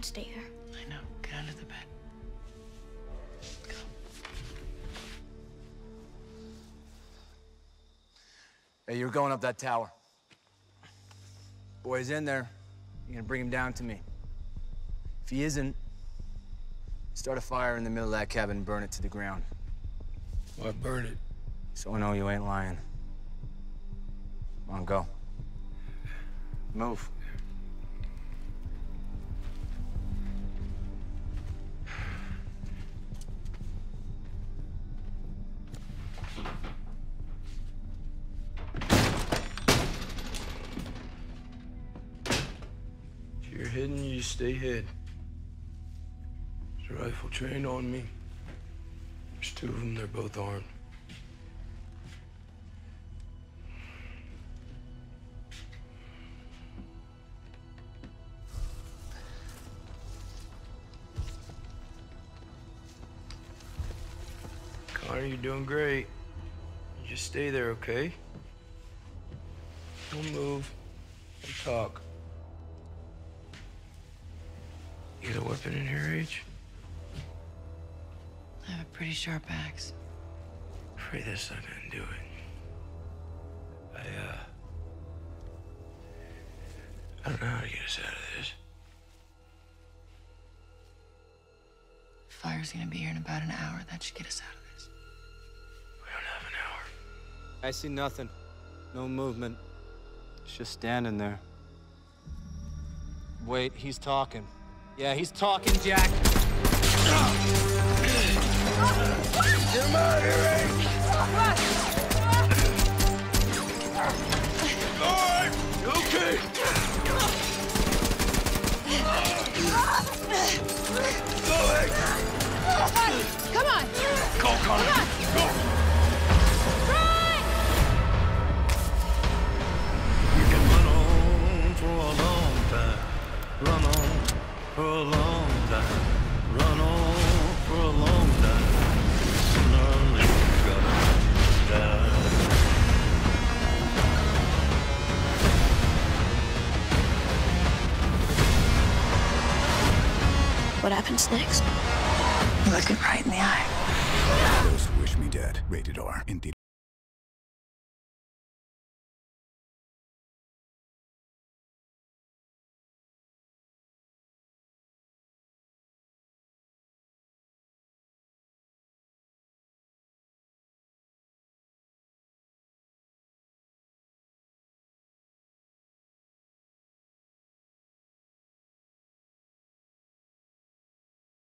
can't stay here. I know. Get under the bed. Go. Hey, you're going up that tower. Boy's in there. You're gonna bring him down to me. If he isn't, start a fire in the middle of that cabin and burn it to the ground. Why burn it? So I know you ain't lying. Come on, go. Move. If you're hidden, you stay hid. There's a rifle trained on me. There's two of them, they're both armed. Connor, you're doing great. You just stay there, okay? Don't move. Don't talk. You got a weapon in here, H? I have a pretty sharp axe. Afraid that's not gonna do it. I don't know how to get us out of this. Fire's gonna be here in about an hour. That should get us out of this. We don't have an hour. I see nothing. No movement. It's just standing there. Wait, he's talking. Yeah, he's talking, Jack. Get him out of here, H! All right, you okay? Go, H! Come on! Go, Connor! Come on. Go! Run! You can run on for a long time. Run on for a long time. Run on for a long time. Sooner or later, you're gonna die. What happens next? Look it right in the eye. Ghost Wish Me Dead. Rated R. In theaters.